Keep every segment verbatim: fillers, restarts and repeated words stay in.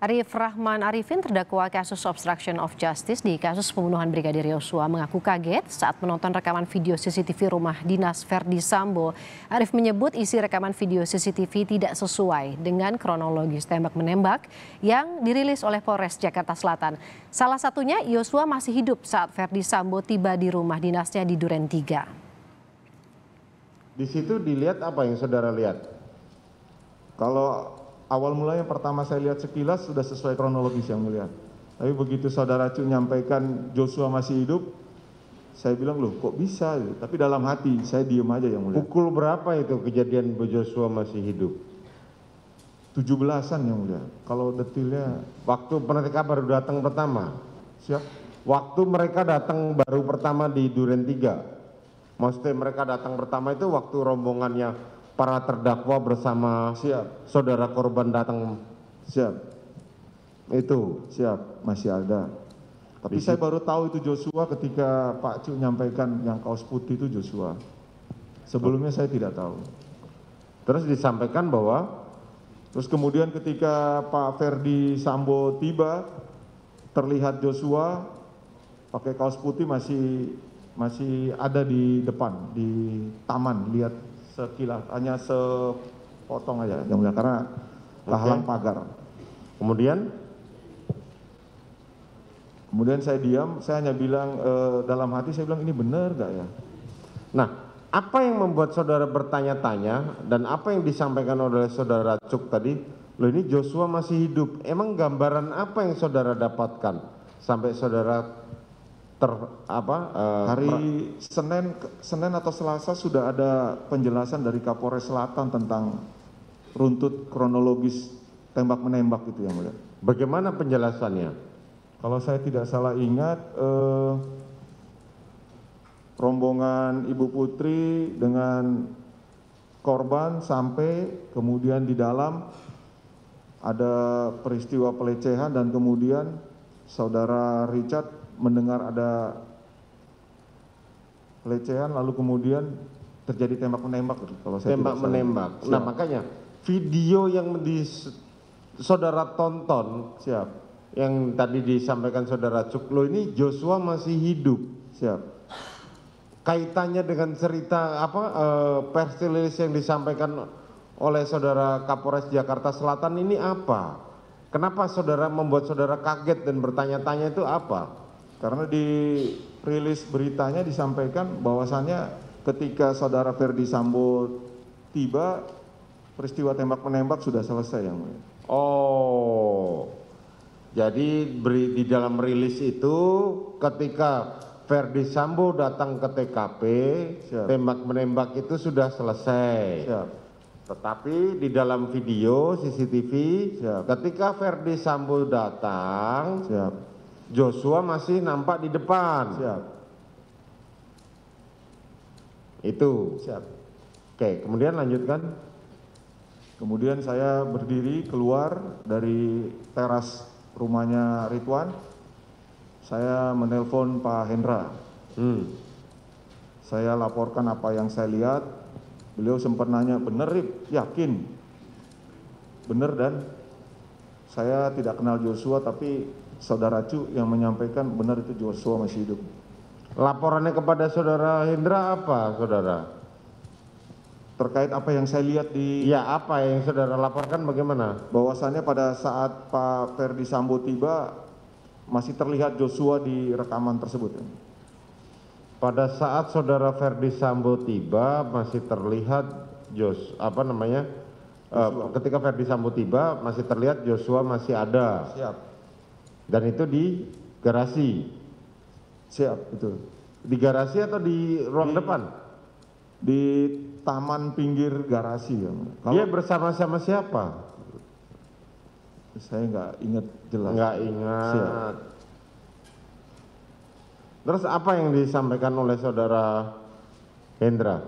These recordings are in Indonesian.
Arif Rahman Arifin, terdakwa kasus obstruction of justice di kasus pembunuhan Brigadir Yosua, mengaku kaget saat menonton rekaman video C C T V rumah dinas Verdi Sambo. Arif menyebut isi rekaman video C C T V tidak sesuai dengan kronologis tembak-menembak yang dirilis oleh Polres Jakarta Selatan. Salah satunya, Yosua masih hidup saat Verdi Sambo tiba di rumah dinasnya di Duren tiga. Di situ dilihat apa yang saudara lihat? Kalau awal mulanya pertama saya lihat sekilas sudah sesuai kronologis yang mulia. Tapi begitu saudara Cu nyampaikan Joshua masih hidup, saya bilang loh kok bisa? Tapi dalam hati saya diem aja yang mulia. Pukul berapa itu kejadian Joshua masih hidup? tujuh belasan yang mulia. Kalau detailnya. Waktu mereka baru datang pertama? Siap. Waktu mereka datang baru pertama di Duren tiga? Maksudnya mereka datang pertama itu waktu rombongannya para terdakwa bersama siap saudara korban datang? Siap. Itu siap, masih ada. Tapi Di saya baru tahu itu Joshua ketika Pak Cu nyampaikan yang kaos putih itu Joshua. Sebelumnya saya tidak tahu. Terus disampaikan bahwa terus kemudian ketika Pak Verdi Sambo tiba, terlihat Joshua pakai kaos putih masih masih ada di depan di taman, lihat sekilas, hanya sepotong aja yang mulia karena halang okay. pagar. Kemudian kemudian saya diam, saya hanya bilang e, dalam hati saya bilang ini benar gak ya? Nah, apa yang membuat saudara bertanya-tanya dan apa yang disampaikan oleh saudara Cuk tadi, loh ini Joshua masih hidup, emang gambaran apa yang saudara dapatkan sampai saudara ter apa uh, hari Senin Senin atau Selasa sudah ada penjelasan dari Kapolres Selatan tentang runtut kronologis tembak menembak itu yang mulia. Bagaimana penjelasannya? Kalau saya tidak salah ingat eh, rombongan Ibu Putri dengan korban sampai kemudian di dalam ada peristiwa pelecehan dan kemudian saudara Richard mendengar ada pelecehan lalu kemudian terjadi tembak menembak kalau saya tembak menembak. Nah, makanya video yang di saudara tonton siap yang tadi disampaikan saudara Cuklo ini Joshua masih hidup. Siap. Kaitannya dengan cerita apa eh, pers rilis yang disampaikan oleh saudara Kapolres Jakarta Selatan ini apa? Kenapa saudara membuat saudara kaget dan bertanya-tanya itu apa? Karena di rilis beritanya disampaikan bahwasannya ketika saudara Verdi Sambo tiba, peristiwa tembak menembak sudah selesai yang mulia. Oh, jadi beri, di dalam rilis itu ketika Verdi Sambo datang ke T K P, siap, tembak menembak itu sudah selesai. Siap. Tetapi di dalam video C C T V, siap, ketika Verdi Sambo datang, siap, Joshua masih nampak di depan. Siap. Itu. Siap. Oke, kemudian lanjutkan. Kemudian saya berdiri keluar dari teras rumahnya Ridwan. Saya menelpon Pak Hendra. Hmm. Saya laporkan apa yang saya lihat. Beliau sempat nanya, bener Rip? Yakin? Bener dan saya tidak kenal Joshua tapi saudara Cu yang menyampaikan benar itu Joshua masih hidup. Laporannya kepada saudara Hendra apa, saudara? Terkait apa yang saya lihat di... Ya, apa yang saudara laporkan bagaimana? Bahwasannya pada saat Pak Verdi Sambo tiba, masih terlihat Joshua di rekaman tersebut. Pada saat saudara Verdi Sambo tiba, masih terlihat Jos, apa namanya? Uh, ketika Verdi Sambo tiba, masih terlihat Joshua masih ada. Siap. Dan itu di garasi. Siap, betul. Di garasi atau di ruang di, depan? Di taman pinggir garasi. Ya. Kalau dia bersama-sama siapa? Saya nggak ingat jelas. Nggak ingat. Siap. Terus apa yang disampaikan oleh saudara Hendra?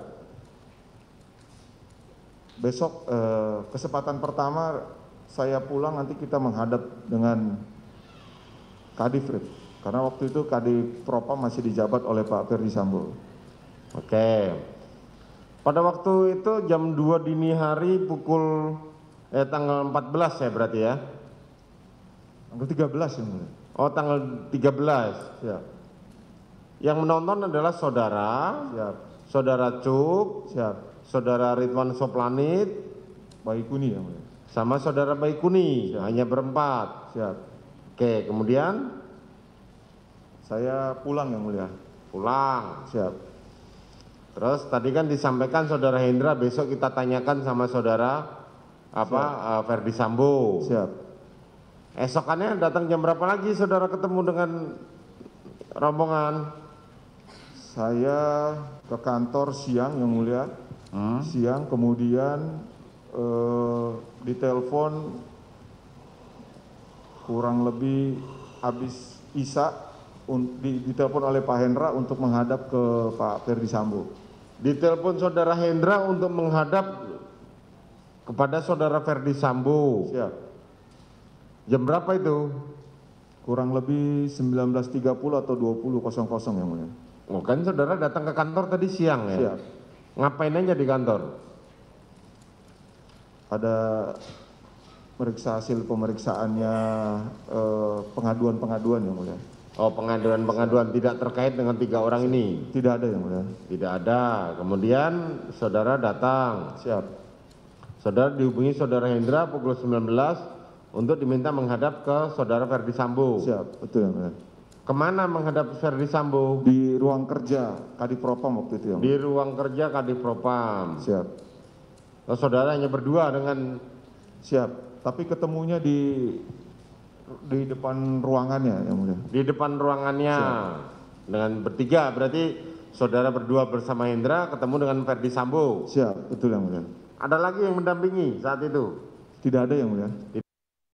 Besok eh, kesempatan pertama saya pulang nanti kita menghadap dengan Kadif Rip. Karena waktu itu Kadif Propam masih dijabat oleh Pak Verdi Sambo. Oke. Pada waktu itu jam dua dini hari pukul eh tanggal empat belas ya berarti ya. Tanggal tiga belas yang mulia. Oh, tanggal tiga belas. Siap. Yang menonton adalah saudara, Siap. saudara Cuk, Siap. saudara Ridwan Soplanit, Bayi Kuni yang mulia. sama saudara Baikuni, hanya berempat. Siap. Oke, kemudian Saya pulang yang mulia. pulang. Siap. Terus tadi kan disampaikan saudara Hendra besok kita tanyakan sama saudara apa uh, Ferdi Sambo. Siap. Esokannya datang jam berapa lagi saudara ketemu dengan rombongan? Saya ke kantor siang yang mulia. Hmm? Siang kemudian eh, ditelepon kurang lebih habis Isya, un- di- ditelepon oleh Pak Hendra untuk menghadap ke Pak Ferdi Sambo. Ditelepon saudara Hendra untuk menghadap kepada saudara Ferdi Sambo. Siap. Jam berapa itu? Kurang lebih sembilan belas tiga puluh atau dua puluh yang mulia. Oh, kan saudara datang ke kantor tadi siang ya? Siap. Ngapain aja di kantor? Ada meriksa hasil pemeriksaannya, eh, pengaduan-pengaduan yang mulia. Oh, pengaduan-pengaduan tidak terkait dengan tiga orang ini? Tidak ada yang mulia. Tidak ada. Kemudian saudara datang. Siap. Saudara dihubungi saudara Hendra pukul sembilan belas untuk diminta menghadap ke saudara Ferdi Sambo. Siap, betul yang mulia. Kemana menghadap Ferdi Sambo? Di ruang kerja Kadipropam waktu itu yang Di mulia. ruang kerja Kadipropam. Siap. Oh, saudara hanya berdua dengan Siap. Tapi ketemunya di di depan ruangannya yang mulia. di depan ruangannya dengan bertiga, berarti saudara berdua bersama Hendra ketemu dengan Ferdi Sambo. Siap, betul yang mulia. Ada lagi yang mendampingi saat itu? Tidak ada yang mulia.